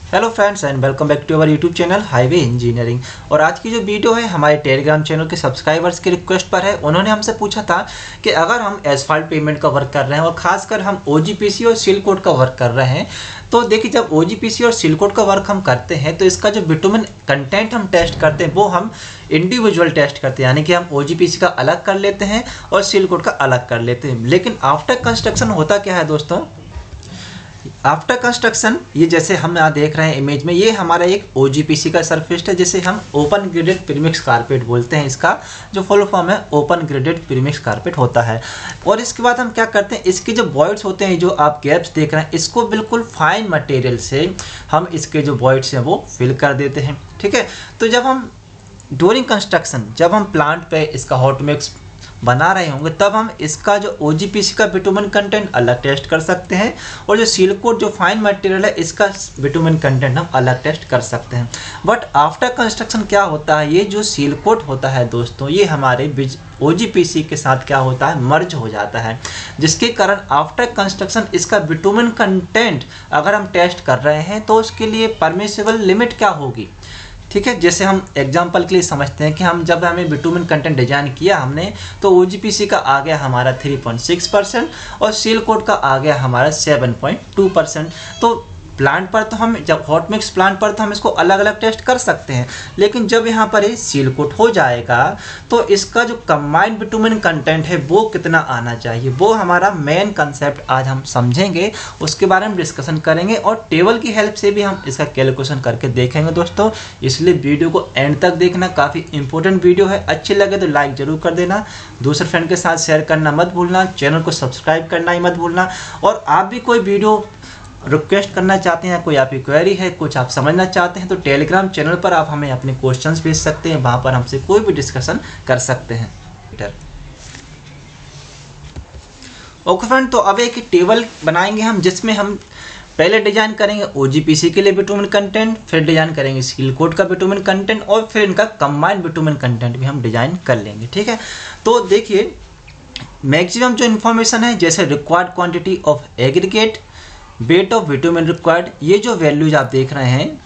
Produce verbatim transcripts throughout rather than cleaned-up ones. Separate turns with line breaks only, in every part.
Hello friends and welcome back to our YouTube channel highway engineering. और आज की जो वीडियो है हमारे टेलीग्राम चैनल के सब्सक्राइबर्स की रिक्वेस्ट पर है। उन्होंने हमसे पूछा था कि अगर हम एसफाल्ट पेमेंट का वर्क कर रहे हैं और खासकर हम ओजीपीसी और सील कोड का वर्क कर रहे हैं, तो देखिए जब ओजीपीसी और सील कोड का वर्क हम करते हैं तो इसका जो बिटुमेन कंटेंट हम टेस्ट करते हैं वो हम इंडिविजुअल टेस्ट करते हैं, यानी कि हम ओजीपीसी का अलग कर लेते हैं और सील कोड का अलग कर लेते हैं। लेकिन आफ्टर कंस्ट्रक्शन होता क्या है दोस्तों, आफ्टर कंस्ट्रक्शन ये जैसे हम यहाँ देख रहे हैं इमेज में, ये हमारा एक ओजीपीसी का सरफेस है जिसे हम ओपन ग्रेडेड प्रीमिक्स कारपेट बोलते हैं। इसका जो फुल फॉर्म है ओपन ग्रेडेड प्रीमिक्स कारपेट होता है। और इसके बाद हम क्या करते हैं, इसके जो वॉइड्स होते हैं, जो आप गैप्स देख रहे हैं, इसको बिल्कुल फाइन मटेरियल से हम इसके जो वॉइड्स हैं वो फिल कर देते हैं। ठीक है, तो जब हम ड्यूरिंग कंस्ट्रक्शन जब हम प्लांट पे इसका हॉट मिक्स बना रहे होंगे तब हम इसका जो ओजीपीसी का बिटुमेन कंटेंट अलग टेस्ट कर सकते हैं और जो सील कोड जो फाइन मटेरियल है इसका बिटुमेन कंटेंट हम अलग टेस्ट कर सकते हैं। बट आफ्टर कंस्ट्रक्शन क्या होता है, ये जो सील कोड होता है दोस्तों, ये हमारे ओजीपीसी के साथ क्या होता है, मर्ज हो जाता है, जिसके कारण आफ्टर कंस्ट्रक्शन इसका बिटुमेन कंटेंट अगर हम टेस्ट कर रहे हैं तो उसके लिए परमिसिबल लिमिट क्या होगी। ठीक है, जैसे हम एग्जांपल के लिए समझते हैं कि हम जब हमें बिटुमेन कंटेंट डिजाइन किया हमने, तो ओजीपीसी का आ गया हमारा थ्री पॉइंट सिक्स परसेंट और सील कोड का आ गया हमारा सेवन पॉइंट टू परसेंट। तो प्लांट पर तो हम जब हॉट मिक्स प्लांट पर तो हम इसको अलग अलग टेस्ट कर सकते हैं, लेकिन जब यहाँ पर ये सील कोट हो जाएगा तो इसका जो कंबाइंड बिटुमेन कंटेंट है वो कितना आना चाहिए, वो हमारा मेन कंसेप्ट आज हम समझेंगे, उसके बारे में डिस्कशन करेंगे और टेबल की हेल्प से भी हम इसका कैलकुलेशन करके देखेंगे दोस्तों। इसलिए वीडियो को एंड तक देखना, काफ़ी इंपॉर्टेंट वीडियो है। अच्छी लगे तो लाइक जरूर कर देना, दूसरे फ्रेंड के साथ शेयर करना मत भूलना, चैनल को सब्सक्राइब करना ही मत भूलना। और आप भी कोई वीडियो रिक्वेस्ट करना चाहते हैं, कोई आपकी क्वेरी है, कुछ आप समझना चाहते हैं, तो टेलीग्राम चैनल पर आप हमें अपने क्वेश्चंस भेज सकते हैं, वहां पर हमसे कोई भी डिस्कशन कर सकते हैं। ओके फ्रेंड, तो अब एक टेबल बनाएंगे हम जिसमें हम पहले डिजाइन करेंगे ओजीपीसी के लिए बिटुमेन कंटेंट, फिर डिजाइन करेंगे सील कोड का बिटुमेन कंटेंट और फिर इनका कंबाइंड बिटुमेन कंटेंट भी हम डिजाइन कर लेंगे। ठीक है, तो देखिए मैक्सिमम जो इन्फॉर्मेशन है, जैसे required quantity of aggregate, weight of bitumen required, ये जो वैल्यूज आप देख रहे हैं,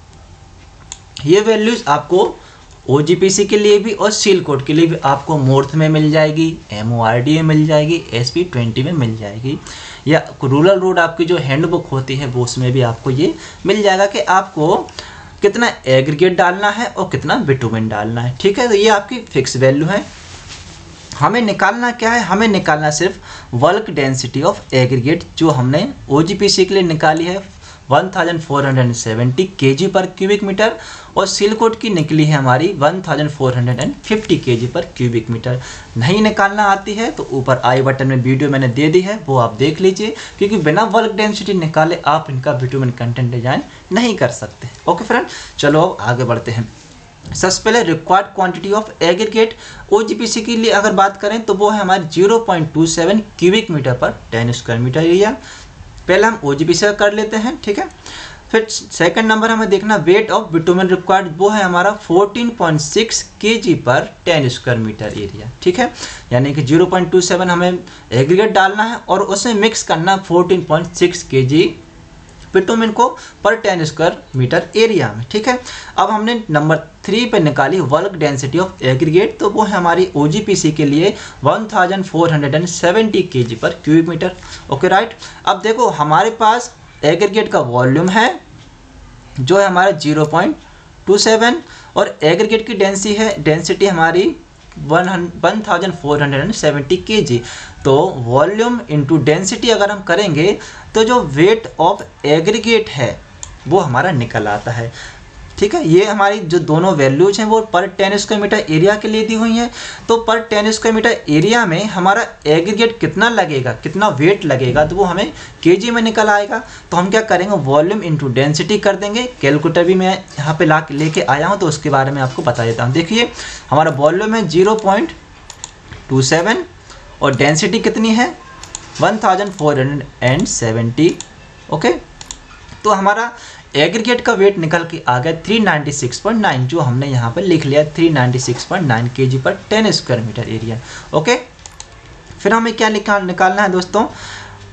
ये वैल्यूज आपको ओजीपीसी के लिए भी और सील कोड के लिए भी आपको मोर्थ में मिल जाएगी, एमओआरडी में मिल जाएगी, एसपी ट्वेंटी में मिल जाएगी, या रूरल रोड आपकी जो हैंडबुक होती है वो उसमें भी आपको ये मिल जाएगा कि आपको कितना एग्रीगेट डालना है और कितना बिटुमेन डालना है। ठीक है, तो ये आपकी फिक्स वैल्यू है। हमें निकालना क्या है, हमें निकालना सिर्फ वर्क डेंसिटी ऑफ एग्रीगेट, जो हमने ओजीपीसी के लिए निकाली है one thousand four hundred seventy kg पर क्यूबिक मीटर और सील कोड की निकली है हमारी one thousand four hundred fifty KG पर क्यूबिक मीटर। नहीं निकालना आती है तो ऊपर आई बटन में वीडियो मैंने दे दी है, वो आप देख लीजिए, क्योंकि बिना वर्क डेंसिटी निकाले आप इनका बिटुमेन कंटेंट डिजाइन नहीं कर सकते। ओके फ्रेंड, चलो अब आगे बढ़ते हैं। सबसे पहले required quantity of aggregate OGPC के लिए अगर बात करें तो वो है हमारे zero point two seven cubic metre पर टेन स्क्वायर मीटर एरिया। पहले हम ओजीपीसी का कर लेते हैं। ठीक है, फिर सेकंड नंबर हमें देखना वेट ऑफ बिटुमेन रिक्वायर्ड, वो है हमारा फोर्टीन पॉइंट सिक्स केजी पर टेन स्क्वायर मीटर एरिया। ठीक है, यानी कि जीरो पॉइंट टू सेवन हमें एग्रीगेट डालना है और उसमें मिक्स करना fourteen point six kg bitumen को per ten square metre area में। ठीक है, अब हमने नंबर थ्री पे निकाली वर्क डेंसिटी ऑफ एग्रीगेट, तो वो है हमारी ओजीपीसी के लिए one thousand four hundred seventy kg पर क्यूबिक मीटर। ओके राइट, अब देखो हमारे पास एग्रीगेट का वॉल्यूम है जो है हमारा जीरो पॉइंट टू सेवन और एग्रीगेट की डेंसिटी है डेंसिटी हमारी one thousand four hundred seventy KG. तो वॉल्यूम इंटू डेंसिटी अगर हम करेंगे तो जो वेट ऑफ एग्रीगेट है वो हमारा निकल आता है। ठीक है, ये हमारी जो दोनों वैल्यूज हैं वो पर टेन स्क्वायर मीटर एरिया के लिए दी हुई हैं। तो पर टेन स्क्वायर मीटर एरिया में हमारा एग्रीगेट कितना लगेगा, कितना वेट लगेगा, तो वो हमें केजी में निकल आएगा। तो हम क्या करेंगे, वॉल्यूम इंटू डेंसिटी कर देंगे। कैलकुलेटर भी मैं यहाँ पे ला लेके आया हूँ तो उसके बारे में आपको बता देता हूँ। देखिए हमारा वॉल्यूम है जीरो पॉइंट टू सेवन और डेंसिटी कितनी है one thousand four hundred seventy. Okay, तो हमारा एग्रीगेट का वेट निकल के आ गया three ninety six point nine, जो हमने यहाँ पर लिख लिया three ninety six point nine KG पर ten square metre area. Okay, फिर हमें क्या निकाल निकालना है दोस्तों,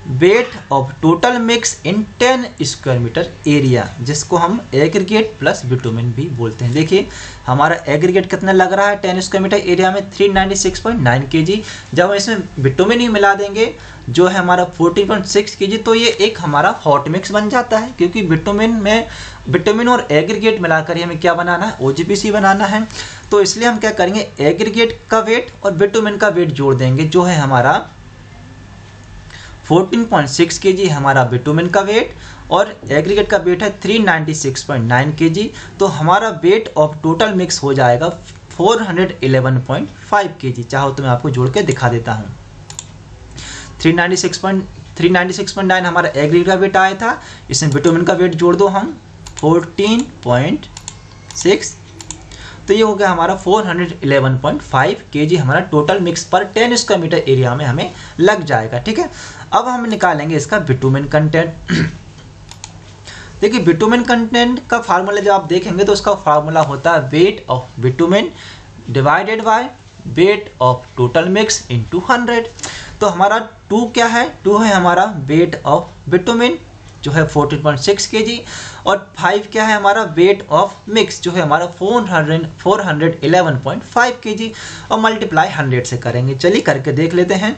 weight of total mix in ten square metre area, जिसको हम एग्रीगेट प्लस बिटुमिन भी बोलते हैं। देखिए हमारा एग्रीगेट कितना लग रहा है टेन स्क्वायर मीटर एरिया में three ninety six point nine KG. जब हम इसमें बिटुमिन ही मिला देंगे जो है हमारा फोर्टीन पॉइंट सिक्स केजी, तो ये एक हमारा हॉट मिक्स बन जाता है, क्योंकि बिटुमिन में बिटुमिन और एग्रीगेट मिलाकर ही हमें क्या बनाना है, ओजीपीसी बनाना है। तो इसलिए हम क्या करेंगे, एग्रीगेट का वेट और बिटुमिन का वेट जोड़ देंगे, जो है हमारा फोर्टीन पॉइंट सिक्स केजी हमारा बिटुमिन का वेट और एग्रीगेट का वेट है three ninety six point nine KG. तो हमारा वेट ऑफ टोटल मिक्स हो जाएगा four eleven point five KG. चाहो तो मैं आपको जोड़ के दिखा देता हूँ। Three ninety six point nine हमारा एग्रीगेट का वेट आया था, इसमें बिटुमिन का वेट जोड़ दो हम फोर्टीन पॉइंट सिक्स, तो ये हो गया हमारा four eleven point five KG हमारा टोटल मिक्स पर टेन स्क्वायर मीटर एरिया में हमें लग जाएगा। ठीक है, अब हम निकालेंगे इसका बिटुमिन कंटेंट। देखिए बिटुमिन कंटेंट का फार्मूला जब आप देखेंगे तो उसका फार्मूला होता है weight of bitumen divided by weight of total mix into hundred. तो हमारा टू क्या है, टू है हमारा वेट ऑफ बिटुमिन जो है फोर्टीन पॉइंट सिक्स केजी, और फाइव क्या है हमारा वेट ऑफ मिक्स जो है हमारा four eleven point five KG, और मल्टीप्लाई हंड्रेड से करेंगे। चलिए करके देख लेते हैं।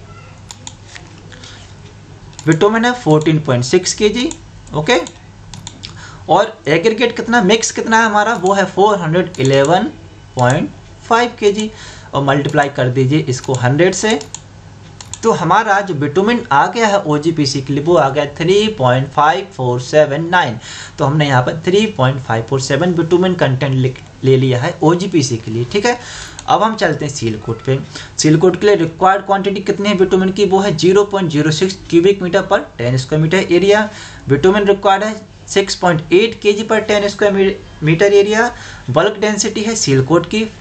बिटुमिन है fourteen point six KG, okay, और एग्रीगेट कितना, मिक्स कितना है हमारा, वो है four eleven point five KG, और मल्टीप्लाई कर दीजिए इसको हंड्रेड से। तो हमारा जो बिटुमिन आ गया है ओजीपीसी के लिए वो आ गया three point five four seven nine. तो हमने यहाँ पर three point five four seven bitumen content ले लिया है ओजीपीसी के लिए। ठीक है, अब हम चलते हैं सील कोट पे। सील कोट के लिए रिक्वायर्ड क्वांटिटी कितनी है बिटुमिन की, वो है zero point zero six cubic metre पर ten square metre area. Bitumen required है सिक्स पॉइंट एट केजी पर ten square metre area. Bulk density है सील कोट की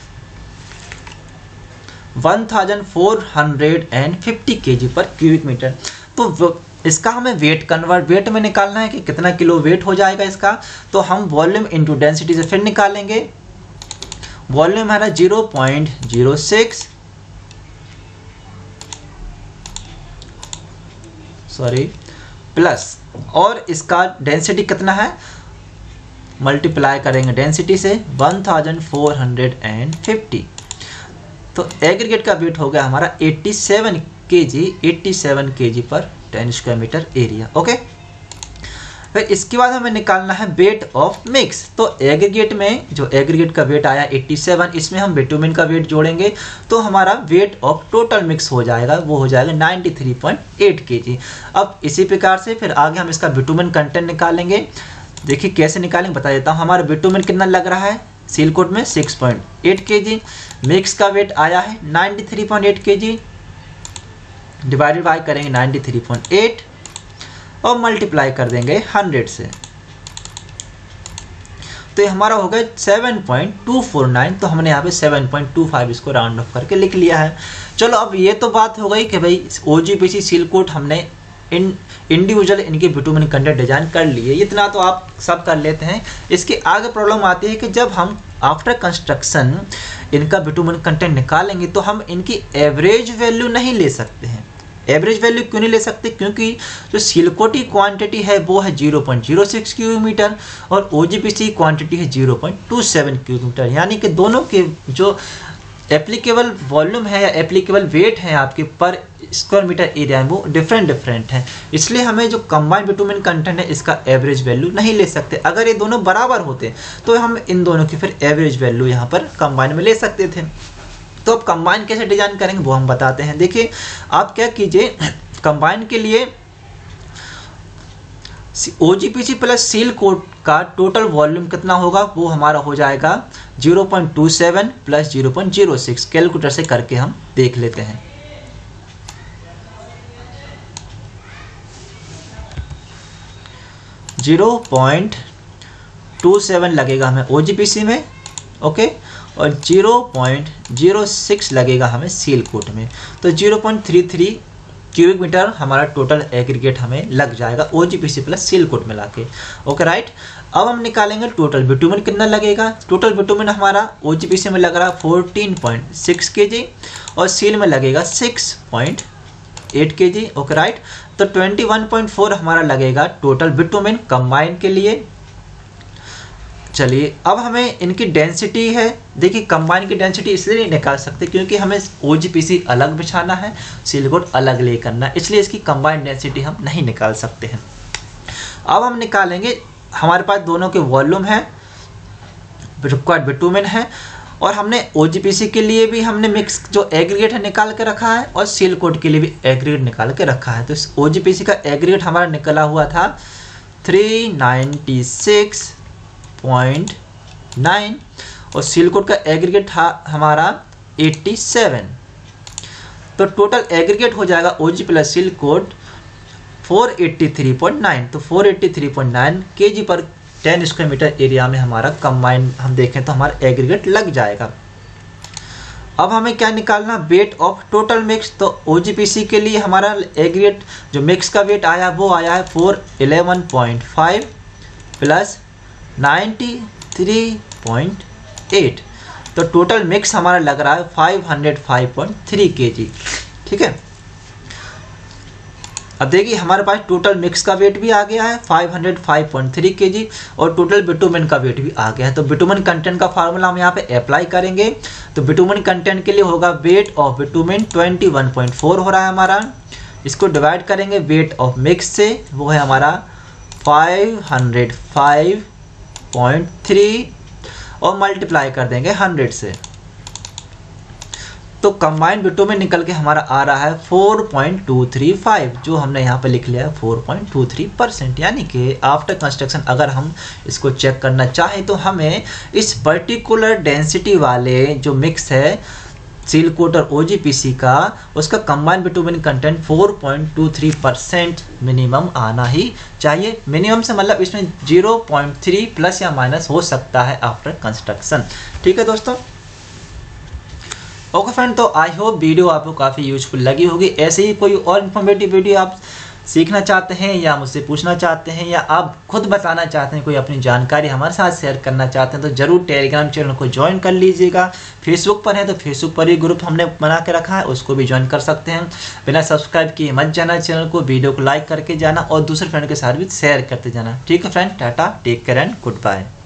one thousand four hundred fifty KG पर cubic metre. तो इसका हमें wait convert wait में निकालना है कि कितना किलो वेट हो जाएगा इसका। तो हम वॉल्यूम इनटू डेंसिटी से फिर निकालेंगे। वॉल्यूम हमारा zero point zero six sorry plus, और इसका डेंसिटी कितना है, मल्टीप्लाई करेंगे डेंसिटी से one thousand four hundred fifty. तो एग्रीगेट का वेट हो गया हमारा eighty seven KG eighty seven KG पर ten square metre area. Okay, फिर इसके बाद हमें निकालना है वेट ऑफ मिक्स। तो एग्रीगेट में जो एग्रीगेट का वेट आया एट्टी सेवन, इसमें हम बिटुमिन का वेट जोड़ेंगे तो हमारा वेट ऑफ टोटल मिक्स हो जाएगा, वो हो जाएगा ninety three point eight KG. अब इसी प्रकार से फिर आगे हम इसका बिटुमिन कंटेंट निकालेंगे। देखिए कैसे निकालेंगे बता देता हूँ। हमारा बिटुमिन कितना लग रहा है सील कोट में six point eight KG, mix का वेट आया है ninety three point eight KG, divided by करेंगे नाइन्टी थ्री पॉइंट एट और मल्टीप्लाई कर देंगे हंड्रेड से। तो ये हमारा हो गया seven point two four nine. तो हमने यहाँ पे सेवन पॉइंट टू फाइव इसको राउंड ऑफ करके लिख लिया है। चलो अब ये तो बात हो गई कि भाई ओजीपीसी सील कोट हमने इन इंडिविजुअल इनके बिटुमिन कंटेंट डिजाइन कर लिए, इतना तो आप सब कर लेते हैं। इसके आगे प्रॉब्लम आती है कि जब हम आफ्टर कंस्ट्रक्शन इनका बिटुमिन कंटेंट निकालेंगे तो हम इनकी एवरेज वैल्यू नहीं ले सकते हैं। एवरेज वैल्यू क्यों नहीं ले सकते, क्योंकि जो सील कोट की क्वांटिटी है वो है zero point zero six cubic metre और ओजीपीसी क्वांटिटी है zero point two seven cubic metre, यानी कि दोनों के जो एप्लीकेबल वॉल्यूम है या एप्लीकेबल वेट है आपके पर स्क्वायर मीटर एरिया है वो डिफरेंट डिफरेंट है। इसलिए हमें जो कंबाइंड बिटुमिन कंटेंट है इसका एवरेज वैल्यू नहीं ले सकते। अगर ये दोनों बराबर होते तो हम इन दोनों की फिर एवरेज वैल्यू यहाँ पर कंबाइन में ले सकते थे। तो अब कंबाइन कैसे डिजाइन करेंगे वो हम बताते हैं। देखिए आप क्या कीजिए, कंबाइन के लिए ओजीपीसी प्लस सील कोट का टोटल वॉल्यूम कितना होगा, वो हमारा हो जाएगा zero point two seven plus zero point zero six. Calculator से करके हम देख लेते हैं। जीरो पॉइंट टू सेवन लगेगा हमें ओजीपीसी में, ओके, और जीरो पॉइंट जीरो सिक्स लगेगा हमें सील कोट में। तो zero point three three cubic metre हमारा टोटल एग्रीगेट हमें लग जाएगा ओजीपीसी प्लस सील कोट मिला के। ओके राइट, अब हम निकालेंगे टोटल बिटुमिन कितना लगेगा। टोटल बिटुमिन हमारा ओजीपीसी में लग रहा है फोर्टीन पॉइंट सिक्स केजी और सील में लगेगा six point eight K G, okay right. तो ट्वेंटी वन पॉइंट फोर हमारा लगेगा टोटल बिटुमेन कंबाइन के लिए। चलिए अब हमें इनकी डेंसिटी है, देखिए कंबाइन की डेंसिटी इसलिए नहीं निकाल सकते क्योंकि हमें ओ जी पी सी अलग बिछाना है, सील कोट अलग ले करना है, इसलिए इसकी कंबाइन डेंसिटी हम नहीं निकाल सकते हैं। अब हम निकालेंगे, हमारे पास दोनों के वॉल्यूम है, रिक्वायर्ड बिटुमेन है, और हमने ओ जी पी सी के लिए भी हमने मिक्स जो एग्रीगेट है निकाल के रखा है और सील कोट के लिए भी एग्रीगेट निकाल के रखा है। तो इस ओ जी पी सी का एग्रीगेट हमारा निकला हुआ था three ninety six point nine और सील कोट का एग्रीगेट था हमारा एट्टी सेवन। तो टोटल एग्रीगेट हो जाएगा OG plus seal coat four eighty three point nine. तो four eighty three point nine KG पर टेन स्क्वायर मीटर एरिया में हमारा कंबाइन हम देखें तो हमारा एग्रीगेट लग जाएगा। अब हमें क्या निकालना, वेट ऑफ टोटल मिक्स। तो ओ जी पी सी के लिए हमारा एग्रीगेट जो मिक्स का वेट आया वो आया है four eleven point five plus ninety three point eight. तो टोटल मिक्स हमारा लग रहा है five hundred five point three KG, ठीक है। अब देखिए हमारे पास टोटल मिक्स का वेट भी आ गया है five hundred five point three KG और टोटल बिटुमेन का वेट भी आ गया है। तो बिटुमेन कंटेंट का फार्मूला हम यहाँ पे अप्लाई करेंगे। तो बिटुमेन कंटेंट के लिए होगा weight of bitumen twenty one point four हो रहा है हमारा, इसको डिवाइड करेंगे वेट ऑफ मिक्स से, वो है हमारा five hundred five point three और मल्टीप्लाई कर देंगे हंड्रेड से। तो कंबाइंड बिटुमेन निकल के हमारा आ रहा है four point two three five, जो हमने यहाँ पे लिख लिया है four point two three percent. यानी कि आफ्टर कंस्ट्रक्शन अगर हम इसको चेक करना चाहें तो हमें इस पर्टिकुलर डेंसिटी वाले जो मिक्स है सील कोट और ओ जी पी सी का, उसका combined bitumen content four point two three percent minimum आना ही चाहिए। मिनिमम से मतलब इसमें ज़ीरो पॉइंट थ्री प्लस या माइनस हो सकता है आफ्टर कंस्ट्रक्शन, ठीक है दोस्तों। ओके फ्रेंड, तो आई होप वीडियो आपको काफ़ी यूजफुल लगी होगी। ऐसे ही कोई और इन्फॉर्मेटिव वीडियो आप सीखना चाहते हैं या मुझसे पूछना चाहते हैं या आप खुद बताना चाहते हैं, कोई अपनी जानकारी हमारे साथ शेयर करना चाहते हैं, तो ज़रूर टेलीग्राम चैनल को ज्वाइन कर लीजिएगा। फेसबुक पर है तो फेसबुक पर ही ग्रुप हमने बना के रखा है, उसको भी ज्वाइन कर सकते हैं। बिना सब्सक्राइब किए मत जाना चैनल को, वीडियो को लाइक करके जाना और दूसरे फ्रेंड के साथ भी शेयर करते जाना, ठीक है friend. Tata, take care and good bye.